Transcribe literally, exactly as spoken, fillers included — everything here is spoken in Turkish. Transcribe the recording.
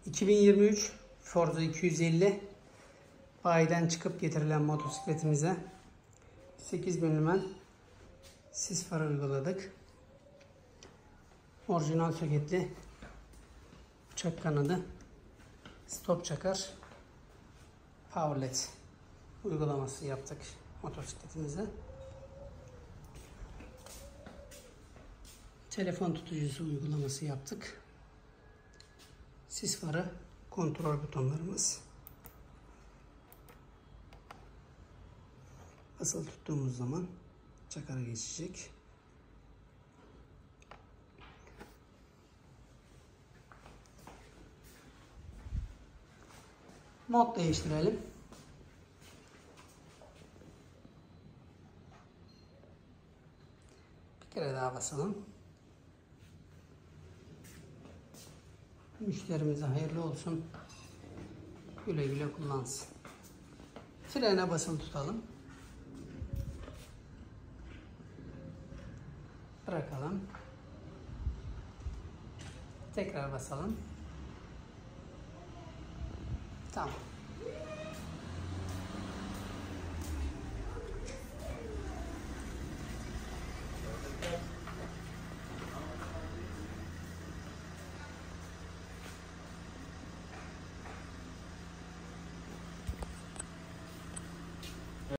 iki bin yirmi üç Forza iki yüz elli bayiden çıkıp getirilen motosikletimize sekiz bin lümen sis farı uyguladık. Orijinal soketli uçak kanadı, stop çakar, power led uygulaması yaptık motosikletimize. Telefon tutucusu uygulaması yaptık. Sis farı, kontrol butonlarımız. Basılı tuttuğumuz zaman çakara geçecek. Mod değiştirelim. Bir kere daha basalım. Müşterimize hayırlı olsun. Güle güle kullansın. Frene basılı tutalım. Bırakalım. Tekrar basalım. Tamam.